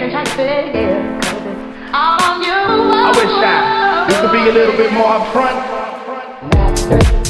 I wish that you could be a little bit more upfront.